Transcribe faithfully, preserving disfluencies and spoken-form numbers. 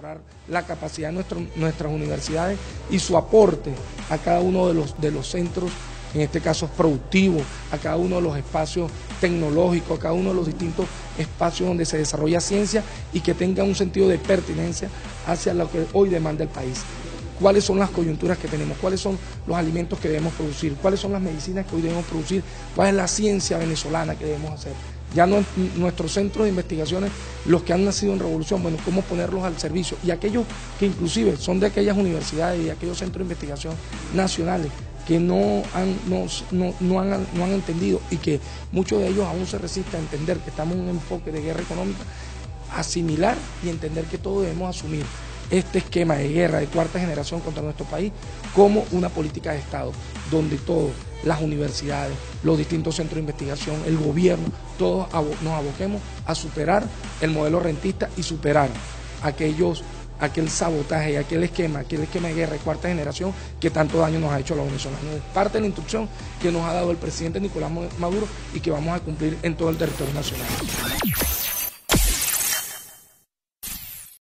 mejorar la capacidad de nuestro, nuestras universidades y su aporte a cada uno de los, de los centros, en este caso productivos, a cada uno de los espacios tecnológicos, a cada uno de los distintos espacios donde se desarrolla ciencia y que tenga un sentido de pertinencia hacia lo que hoy demanda el país. Cuáles son las coyunturas que tenemos, cuáles son los alimentos que debemos producir, cuáles son las medicinas que hoy debemos producir, cuál es la ciencia venezolana que debemos hacer. Ya no, nuestros centros de investigaciones, los que han nacido en revolución, bueno, cómo ponerlos al servicio. Y aquellos que inclusive son de aquellas universidades y aquellos centros de investigación nacionales que no han, no, no, no, han, no han entendido y que muchos de ellos aún se resisten a entender que estamos en un enfoque de guerra económica, asimilar y entender que todos debemos asumir este esquema de guerra de cuarta generación contra nuestro país como una política de Estado, donde todas las universidades, los distintos centros de investigación, el gobierno, todos nos aboquemos a superar el modelo rentista y superar aquellos, aquel sabotaje y aquel esquema, aquel esquema de guerra de cuarta generación que tanto daño nos ha hecho a los venezolanos. Es parte de la instrucción que nos ha dado el presidente Nicolás Maduro y que vamos a cumplir en todo el territorio nacional.